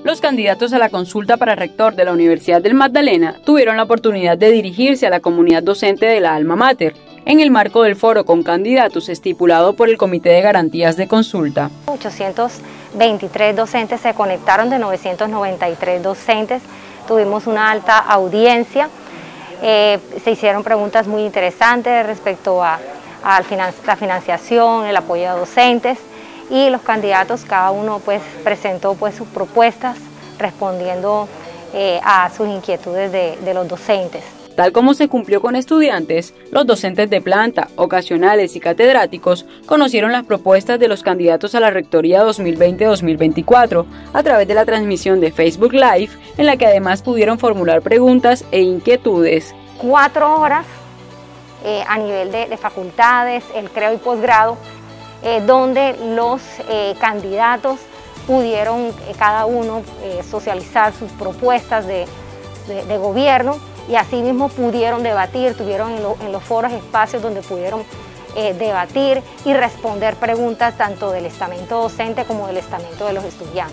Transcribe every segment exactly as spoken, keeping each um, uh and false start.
Los candidatos a la consulta para rector de la Universidad del Magdalena tuvieron la oportunidad de dirigirse a la comunidad docente de la Alma Mater, en el marco del foro con candidatos estipulado por el Comité de Garantías de Consulta. ochocientos veintitrés docentes se conectaron de novecientos noventa y tres docentes, tuvimos una alta audiencia, eh, se hicieron preguntas muy interesantes respecto a, a la financiación, el apoyo a docentes, y los candidatos, cada uno pues presentó pues sus propuestas respondiendo eh, a sus inquietudes de, de los docentes. Tal como se cumplió con estudiantes, los docentes de planta, ocasionales y catedráticos conocieron las propuestas de los candidatos a la Rectoría dos mil veinte dos mil veinticuatro a través de la transmisión de Facebook Live, en la que además pudieron formular preguntas e inquietudes. Cuatro horas eh, a nivel de, de facultades, el creo y posgrado, eh, donde los eh, candidatos pudieron eh, cada uno eh, socializar sus propuestas de, de, de gobierno, y asimismo pudieron debatir, tuvieron en, lo, en los foros espacios donde pudieron eh, debatir y responder preguntas tanto del estamento docente como del estamento de los estudiantes.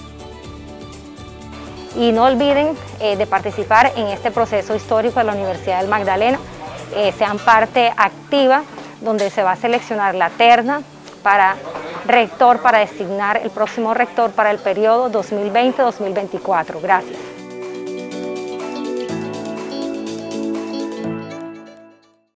Y no olviden eh, de participar en este proceso histórico de la Universidad del Magdalena, eh, sean parte activa, donde se va a seleccionar la terna para rector, para designar el próximo rector para el periodo dos mil veinte dos mil veinticuatro. Gracias.